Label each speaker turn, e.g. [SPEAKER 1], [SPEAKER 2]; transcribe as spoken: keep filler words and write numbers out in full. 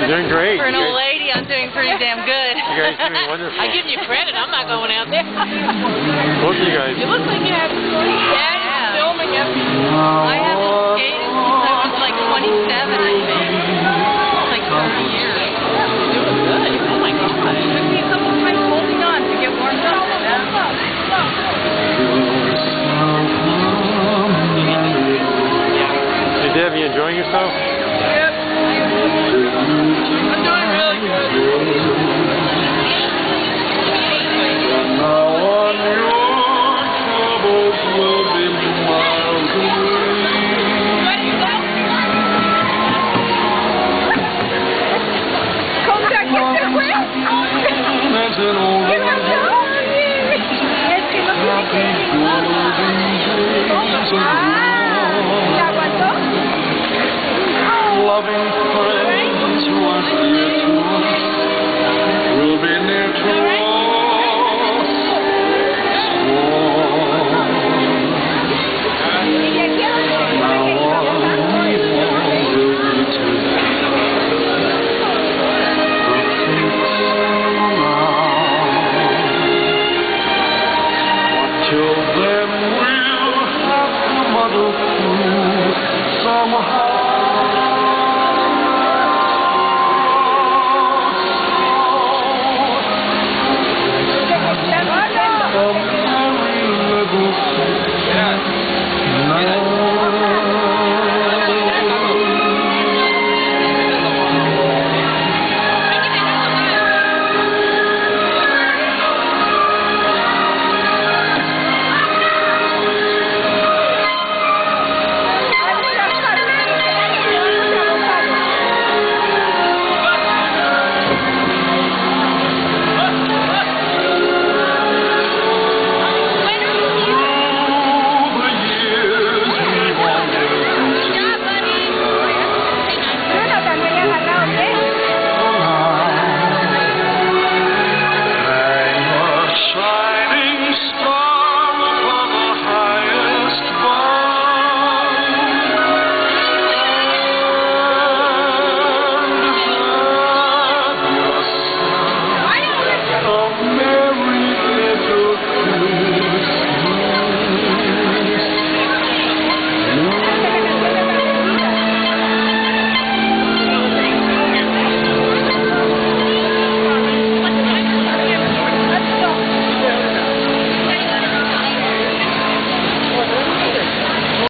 [SPEAKER 1] doing great.
[SPEAKER 2] For an
[SPEAKER 1] you
[SPEAKER 2] old
[SPEAKER 1] guys,
[SPEAKER 2] lady, I'm doing pretty damn good.
[SPEAKER 1] you guys are doing wonderful.
[SPEAKER 3] I give you credit. I'm not going out there.
[SPEAKER 1] Both of you guys.
[SPEAKER 3] You look like you have stories. Yeah, you're filming it.
[SPEAKER 2] I haven't skated since I was like twenty-seven, I think. It's like thirty years.
[SPEAKER 3] You're doing good. Oh my God.
[SPEAKER 2] It took me a couple of times holding on to get warmed up.
[SPEAKER 1] Hey Deb, you enjoying yourself?
[SPEAKER 2] Yep. I'm doing really good.
[SPEAKER 4] Loving friends who are dear to us will be near to us. Till then we'll have to muddle through somehow.